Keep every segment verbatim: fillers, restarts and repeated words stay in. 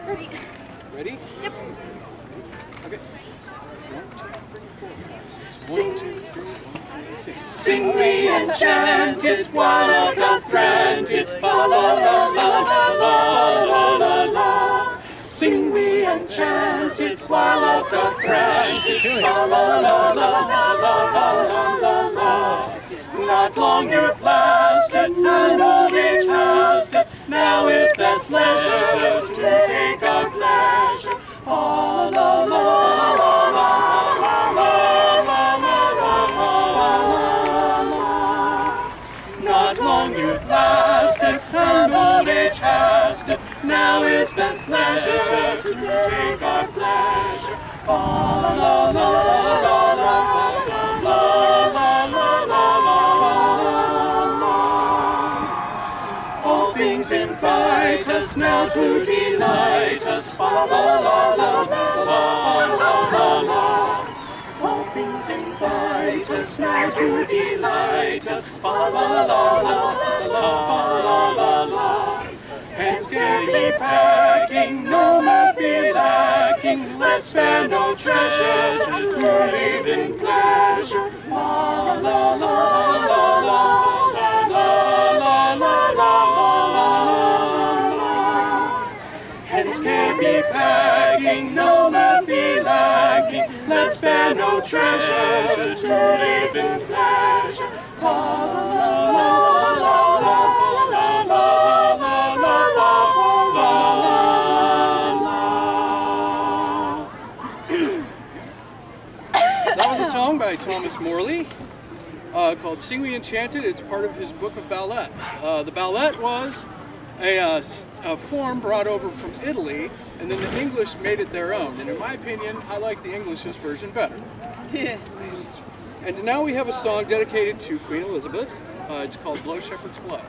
Ready. Ready? Yep. Okay. One, two, three, four, five, six. One, two, three, one, six. Sing we enchanted, while love doth grant it. Fa la la la la la la la la. Sing we enchanted, while love doth grant it. Fa la la la la la la la la. Not long youth lasted, and old age has it. Now is best leisure to take our pleasure. Fa la la la la la la la la la. Not long youth lasted, and old age has it. Now is best leisure to take our pleasure. Fa la la la la la la la la. All things invite us now to delight us. Fa la la la la la la la. All things invite us now to delight us. Fa la la la la la la la. Hence get ye packing, no mirth be lacking. Let's spare no treasure to live in pleasure. La la la la la la la la la la. Hence care be packing, no mirth be lacking. Let's spare no treasure to live in pleasure. La la la la la la la la la la. That was a song by Thomas Morley uh, called Sing We Enchanted. It's part of his book of ballets. Uh, the ballet was a, uh, a form brought over from Italy, and then the English made it their own. And in my opinion, I like the English's version better. And now we have a song dedicated to Queen Elizabeth. Uh, it's called Blow Shepherd's Blood.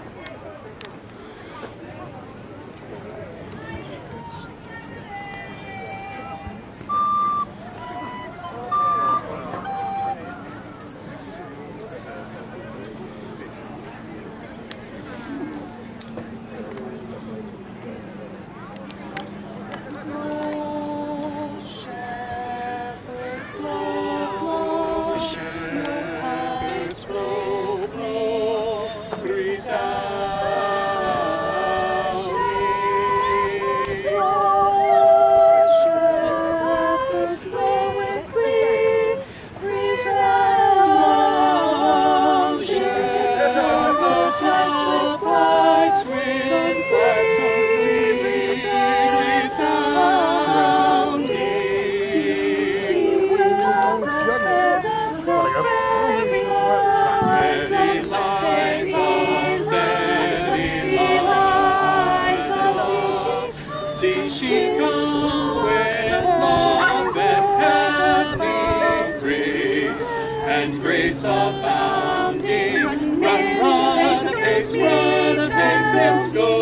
Abounding, run, run, apace, run, apace, let's go.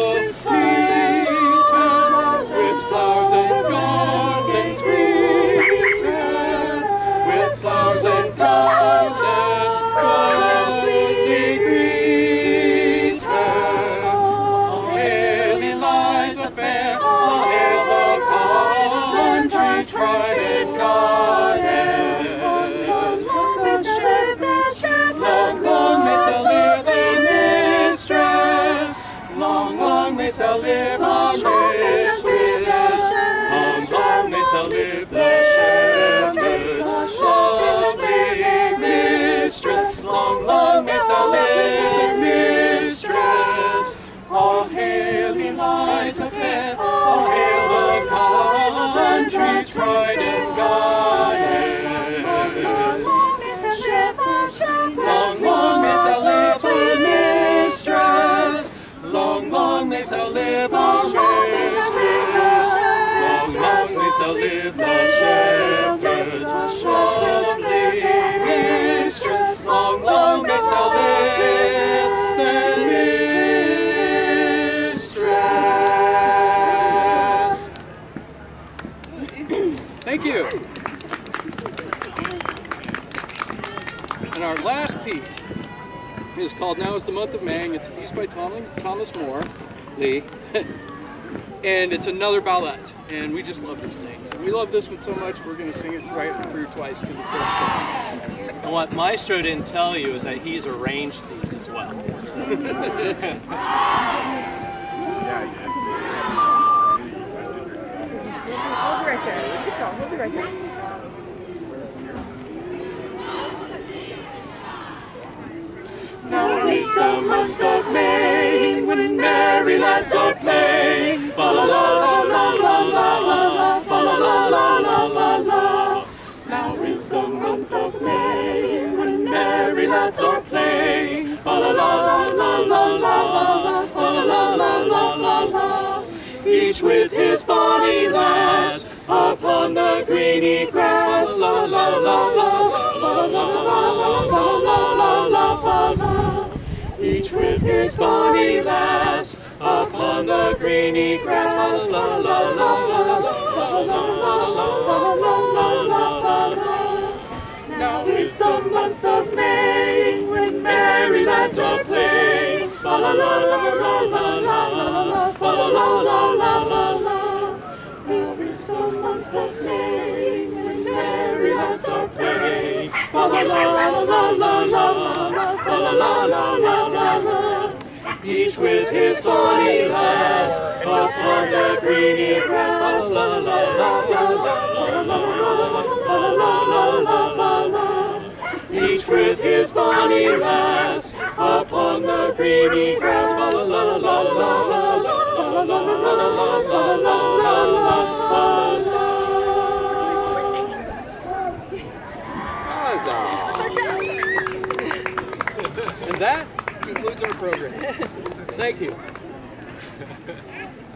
Greeted with flowers and garlands, greeted with flowers and garlands, gladly greeted. All hail Eliza fair, all hail the country's brightest goddess. Shall live our mistress, long, long may shall live the shepherd's lovely mistress, long, long may shall live the mistress. All hail Eliza fair, all hail the country's brightest goddess. Long, long may shall live the mistress. Long, long may shall live our mistress. Long, long may shall live the shepherd's lovely mistress. Long, long may shall live the mistress. Thank you. And our last piece is called Now is the Month of May. It's a piece by Tom, Thomas More, Lee. and it's another ballette, and we just love these things. And we love this one so much, we're going to sing it right through twice because it's very short. And what Maestro didn't tell you is that he's arranged these as well. So. Yeah, yeah. Hold it right there. Good call. Hold it right there. Now is the month of May, when merry lads are playing. Fa la la la la la la la, fa la la la la la la. Now is the month of May, when merry lads are playing. Fa la la la la la la, fa la la la la la la. Each with his bonny lass upon the greeny grass. Fa la la la la, fa la la la la, fa la la la la la. Each with his bonny lass upon the greeny grass. La la la la la la la la la la. Now is the month of May, when merry lads are playing. La la la la la la la la, la la la la la la. Now is the month of May, when merry lads are playing. La la la la la la la la, la la la la la la. Each with his bonny lass upon the greeny grass. La la la la la la la la la. Each with his bonny lass upon the greeny grass. La la la la la la la la la. And that concludes our program. Thank you.